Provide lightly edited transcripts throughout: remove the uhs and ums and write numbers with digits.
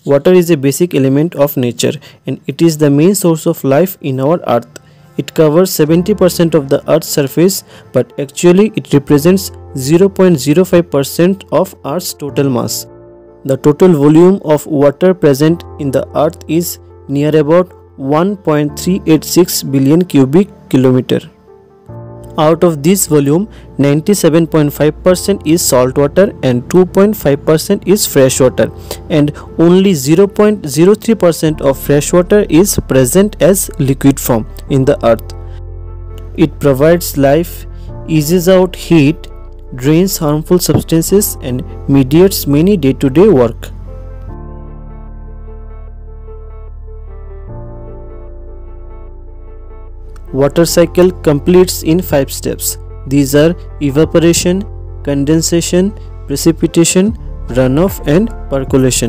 Water is a basic element of nature and it is the main source of life in our earth. It covers 70% of the earth's surface, but actually it represents 0.05% of earth's total mass. The total volume of water present in the earth is near about 1.386 billion cubic kilometer. Out of this volume, 97.5% is salt water and 2.5% is fresh water, and only 0.03% of fresh water is present as liquid form in the earth. It provides life, eases out heat, drains harmful substances and mediates many day-to-day work. Water cycle completes in 5 steps. These are evaporation, condensation, precipitation, runoff and percolation.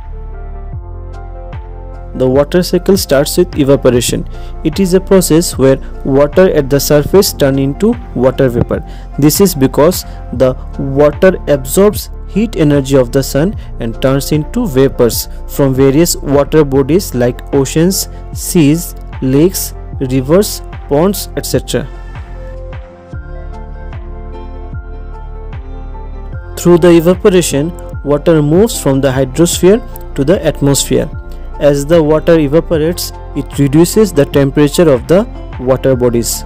The water cycle starts with evaporation. It is a process where water at the surface turns into water vapor. This is because the water absorbs heat energy of the sun and turns into vapors from various water bodies like oceans, seas, lakes, rivers, ponds, etc. Through the evaporation, water moves from the hydrosphere to the atmosphere. As the water evaporates, it reduces the temperature of the water bodies.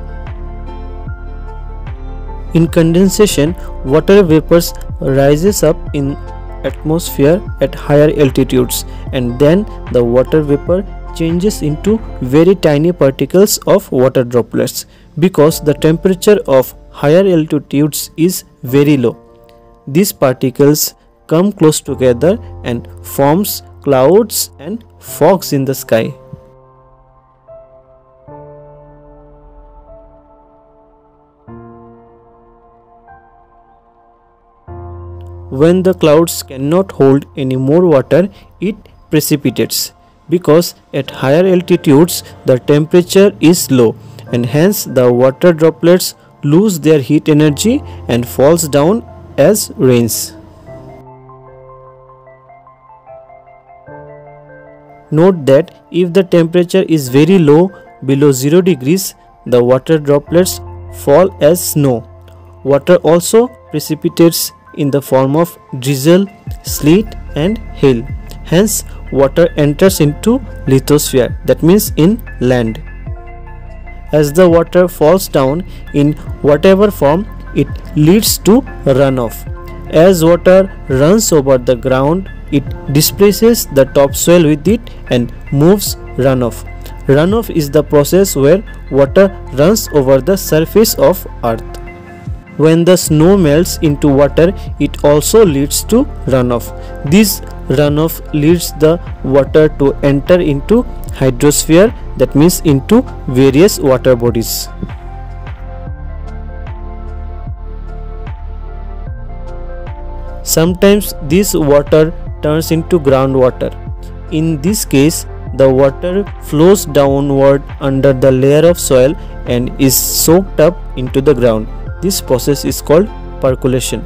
In condensation, water vapors rises up in atmosphere at higher altitudes, and then the water vapor changes into very tiny particles of water droplets because the temperature of higher altitudes is very low. These particles come close together and forms clouds and fogs in the sky. When the clouds cannot hold any more water, it precipitates. Because at higher altitudes the temperature is low and hence the water droplets lose their heat energy and falls down as rains. Note that if the temperature is very low, below 0 degrees, the water droplets fall as snow. Water also precipitates in the form of drizzle, sleet and hail. Hence, water enters into lithosphere, that means in land. As the water falls down in whatever form, it leads to runoff. As water runs over the ground, it displaces the topsoil with it and moves runoff. Runoff is the process where water runs over the surface of earth. When the snow melts into water, it also leads to runoff. This runoff leads the water to enter into hydrosphere, that means into various water bodies. Sometimes this water turns into groundwater. In this case, the water flows downward under the layer of soil and is soaked up into the ground. This process is called percolation.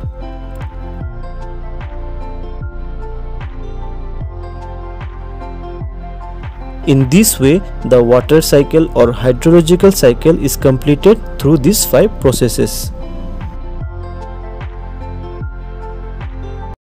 In this way, the water cycle or hydrological cycle is completed through these 5 processes.